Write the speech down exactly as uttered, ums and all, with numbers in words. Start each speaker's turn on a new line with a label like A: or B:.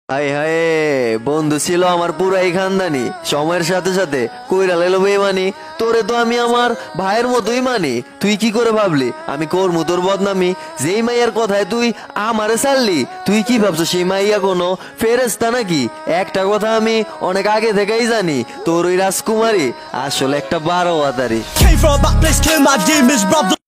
A: হায় হায়, বন্ধু ছিল আমার পুরাই খানদানি, সময়ের সাথে সাথে কইরা লাইলো বেমানি। তোরে তো আমি আমার ভাইয়ের মতোই মানি, তুই কি করে ভাবলি আমি করবো তোর বদনামি? যেই মাইয়ার কথায় তুই আমারে ছাড়লি, তুই কি ভাবছো সেই মাইয়া কোনো ফেরেস্তা নাকি? একটা কথা আমি অনেক আগে থেকেই জানি, তোর ওই রাজকুমারী আসলে একটা বারো হাতারি।
B: Came from that place, kill my demons, brother.